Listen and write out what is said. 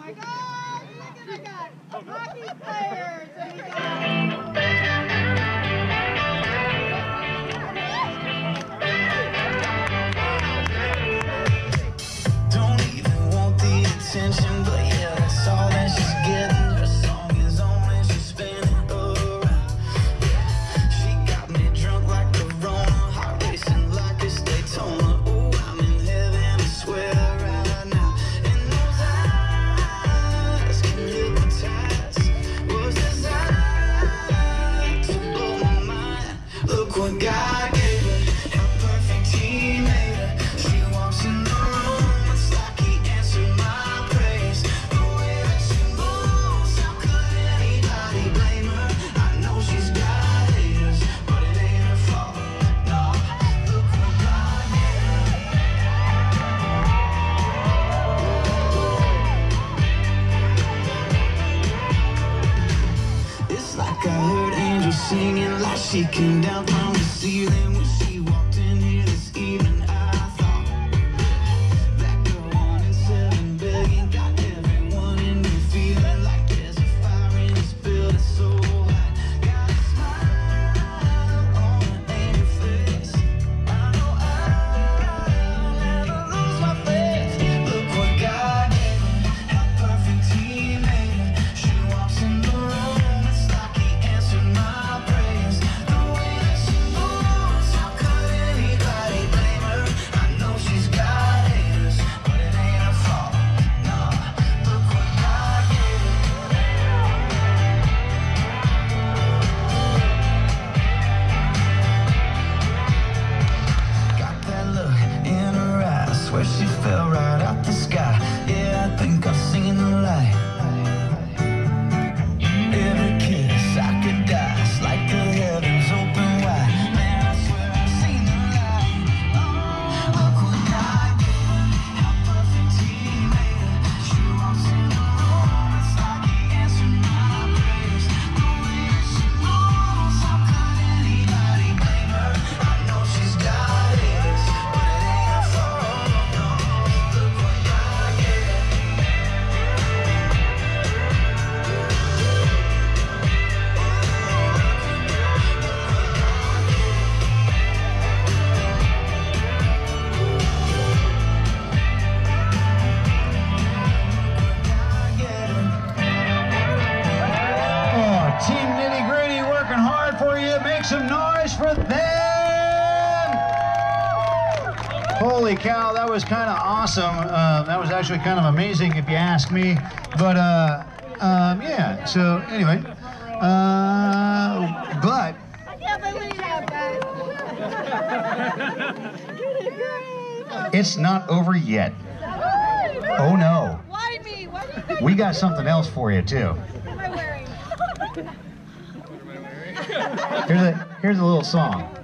my God! Look at hockey players! And we got don't even want the attention, but yeah, that's all that she's getting. Her song is on and she's spinning around. She got me drunk like Corona, heart racing like it's Daytona. Oh, I'm in heaven, I swear right now. And those eyes can hypnotize. Was designed to blow my mind. Look what God gave her, how perfect He made her. She walks in the room, it's like He answered my praise. The way that she moves, how could anybody blame her? I know she's got haters, but it ain't her fault. No, look what God gave her. It's like I heard angels singing, like she came down from the ceiling when she walked in here this evening. I thought that girl wanted 7 billion, got everyone in me feeling like there's a fire in this building so hot. Got a smile on an angel face. I know I'll never lose my faith. Look what God gave her, how perfect He made her. She walks in the room, it's like He answered my praise. The way that she moves, how could anybody blame her? I know she's got haters, but it ain't her fault. No, look what God gave her. Got that look in her eyes, swear she fell right out the sky. Yeah, I think I've seen the light. Every kiss I could die, it's like the heavens open wide. Man, I swear I've seen the light. Oh, look what God gave her, how perfect He made her. She walks in the room, it's like He answered my praise. The way that she moves, how could anybody blame her? I know she's got haters, but it ain't her fault. No, look what God gave her. Oh, Team Nitty Gritty working hard for you. Make some noise for them. Holy cow, that was kind of awesome. That was actually kind of amazing if you ask me. But yeah, so anyway. But I can't believe that, guys. it's not over yet. Oh no. Why me? What are you guys We got something else for you too. What am I wearing? Here's a little song.